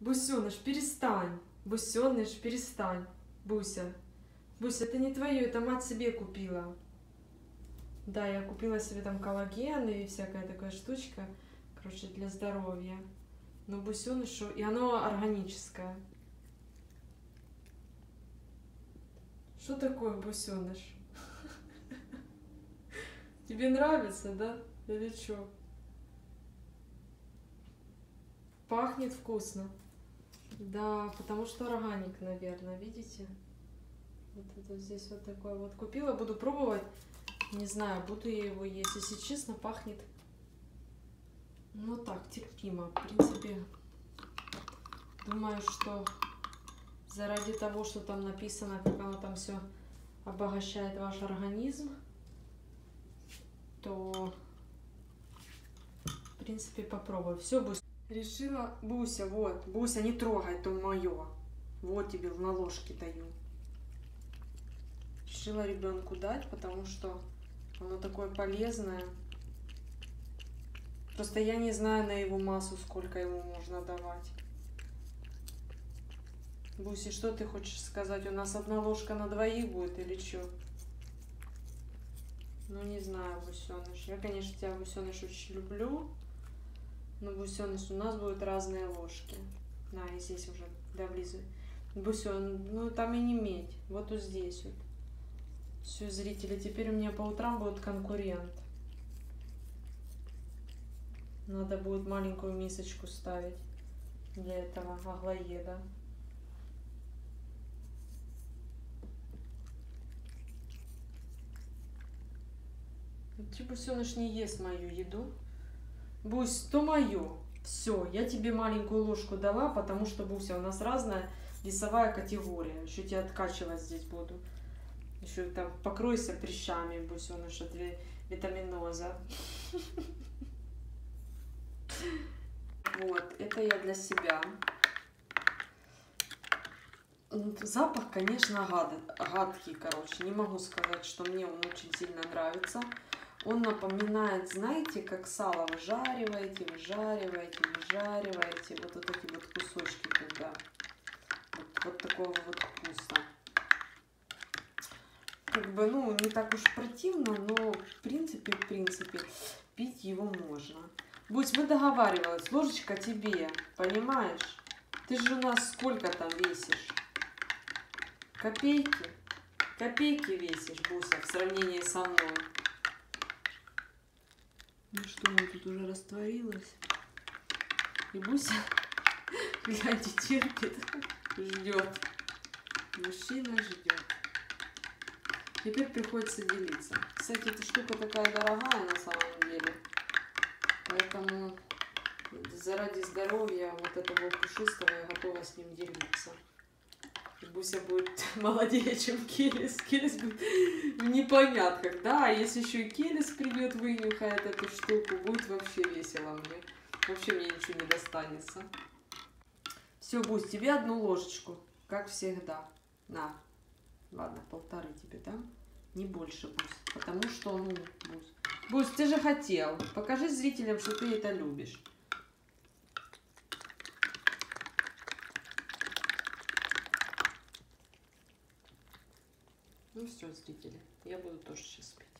Бусеныш, перестань. Бусеныш, перестань. Буся. Буся, это не твое, это мать себе купила. Да, я купила себе там коллаген и всякая такая штучка. Короче, для здоровья. Но бусенышу... И оно органическое. Что такое бусеныш? Тебе нравится, да? Или что? Пахнет вкусно. Да, потому что органик, наверное, видите? Вот это здесь вот такое вот купила. Буду пробовать. Не знаю, буду я его есть. Если честно, пахнет... Ну так, терпимо. В принципе, думаю, что заради того, что там написано, как оно там все обогащает ваш организм, то, в принципе, попробую. Все, Буся. Решила, Буся, вот. Буся, не трогай, то мое. Вот тебе на ложке даю. Решила ребенку дать, потому что оно такое полезное. Просто я не знаю на его массу, сколько ему можно давать. Буси, что ты хочешь сказать? У нас одна ложка на двоих будет или что? Ну, не знаю, Бусеныш. Я, конечно, тебя, Бусеныш, очень люблю. Но, Бусеныш, у нас будут разные ложки. На, и здесь уже довлизывай. Бусен, ну там и не медь. Вот здесь вот. Все, зрители, теперь у меня по утрам будет конкурент. Надо будет маленькую мисочку ставить для этого аглоеда. Бусеныш не ест мою еду. Бусь, то мое. Все, я тебе маленькую ложку дала, потому что, Буся, у нас разная весовая категория. Еще тебя откачивать здесь буду. Еще там покройся прыщами, Бусеныш, от витаминоза. Вот, это я для себя. Запах, конечно, гадкий, короче. Не могу сказать, что мне он очень сильно нравится. Он напоминает, знаете, как сало выжариваете, выжариваете, выжариваете. Вот эти вот кусочки туда. Вот такого вот вкуса. Как бы, ну, не так уж противно, но в принципе, пить его можно. Будь, мы договаривались, ложечка тебе, понимаешь? Ты же у нас сколько там весишь? Копейки? Копейки весишь, Буся, в сравнении со мной. Ну что, она тут уже растворилась. И Буся, глядите, терпит, ждет. Мужчина ждет. Теперь приходится делиться. Кстати, эта штука такая дорогая на самом деле. Поэтому заради здоровья вот этого пушистого я готова с ним делиться. И Буся будет молодее, чем Келес. Келес будет в непонятках. Да, а если еще и Келес придет, вынюхает эту штуку, будет вообще весело мне. Вообще мне ничего не достанется. Все, Бусь, тебе одну ложечку, как всегда. На. Ладно, 1,5 тебе дам. Не больше, Бусь. Потому что, ну, Бусь. Бусь, ты же хотел. Покажи зрителям, что ты это любишь. Ну все, зрители, я буду тоже сейчас пить.